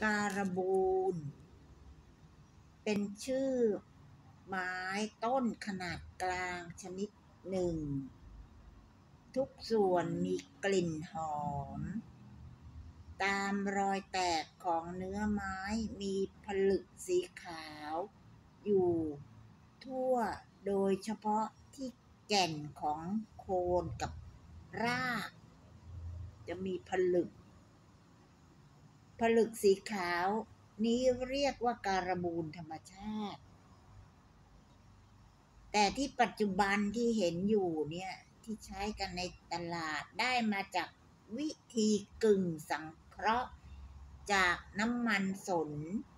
การบูนเป็นชื่อไม้ต้นขนาดกลางชนิดหนึ่งทุกส่วนมีกลิ่นหอมตามรอยแตกของเนื้อไม้มีผลึกสีขาวอยู่ทั่วโดยเฉพาะที่แก่นของโคนกับรากจะมีผลึกสีขาวนี้เรียกว่าการบูนธรรมชาติแต่ที่ปัจจุบันที่เห็นอยู่เนี่ยที่ใช้กันในตลาดได้มาจากวิธีกึ่งสังเคราะห์จากน้ำมันสน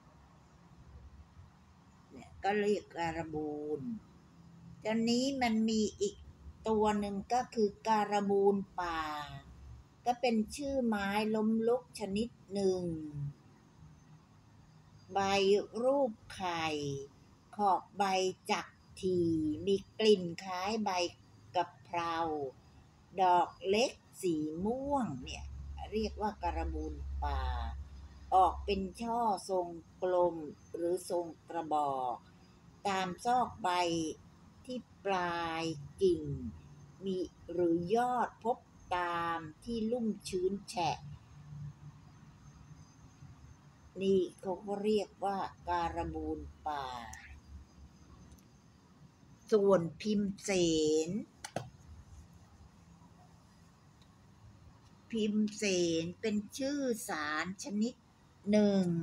เนี่ยก็เรียกการบูนตอนนี้มันมีอีกตัวหนึ่งก็คือการบูนป่าก็เป็นชื่อไม้ล้มลุกชนิดหนึ่งใบรูปไข่ขอบใบจักถี่มีกลิ่นคล้ายใบกะเพราดอกเล็กสีม่วงเนี่ยเรียกว่าการบูนป่าออกเป็นช่อทรงกลมหรือทรงกระบอกตามซอกใบที่ปลายกิ่งมีหรือยอดพบตามที่ลุ่มชื้นแฉะนี่เขาก็เรียกว่าการบูนป่าส่วนพิมเสนเป็นชื่อสารชนิดหนึ่ง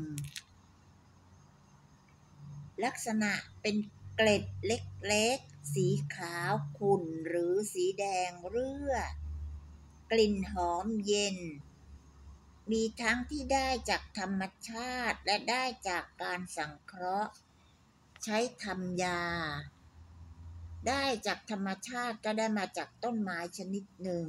ลักษณะเป็นเกล็ดเล็กๆสีขาวขุ่นหรือสีแดงเรื่อกลิ่นหอมเย็นมีทั้งที่ได้จากธรรมชาติและได้จากการสังเคราะห์ใช้ทำยาได้จากธรรมชาติก็ได้มาจากต้นไม้ชนิดหนึ่ง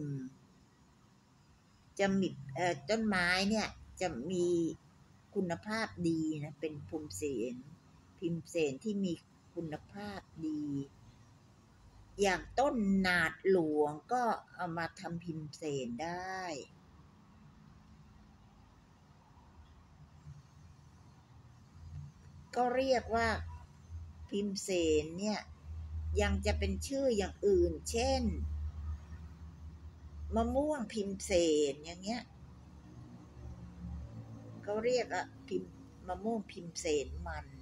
จะมีต้นไม้เนี่ยจะมีคุณภาพดีนะเป็นพิมเสนที่มีคุณภาพดีอย่างต้นหนาดหลวงก็เอามาทำพิมเสนได้ก็เรียกว่าพิมเสนเนี่ยยังจะเป็นชื่ออย่างอื่นเช่นมะม่วงพิมเสนอย่างเงี้ยเขาเรียกมะม่วงพิมเสนมัน